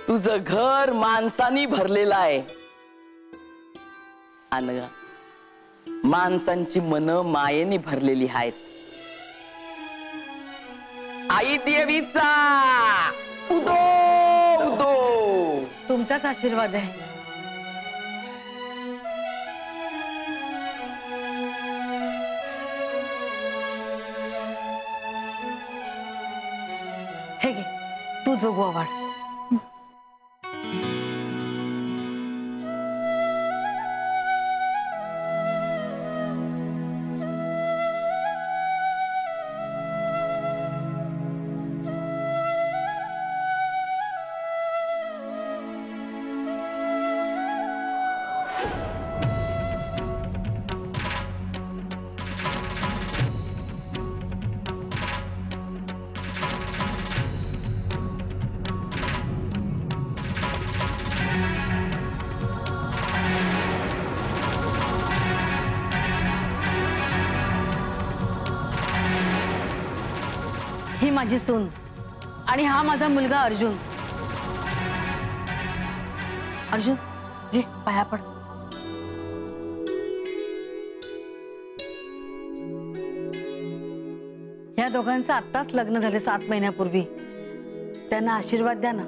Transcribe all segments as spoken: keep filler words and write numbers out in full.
तुझं घर माणसांनी भरलेलं आहे आणि माणसांची मन मायेने भरलेली आहेत. आई देवीचा उदो उदो तुमचाच आशीर्वाद आहे. हे घे तू जोगवा वाढ. ही माझी सून आणि हा माझा मुलगा अर्जुन. अर्जुन घे पाया पड. या दोघांचं आत्ताच लग्न झाले सात महिन्यापूर्वी. त्यांना आशीर्वाद द्या ना.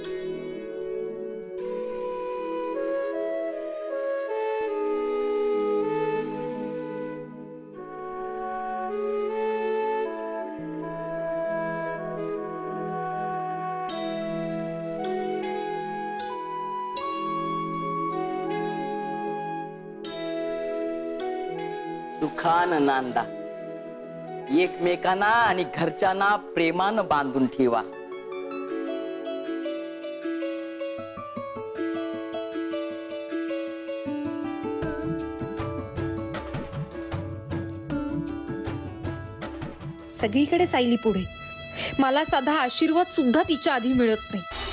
सुखान नांदा, एकमेकांना आणि घरच्यांना प्रेमानं बांधून ठेवा. सगळीकडे सायली पुढे, मला साधा आशीर्वाद सुद्धा तिच्या आधी मिळत नाही.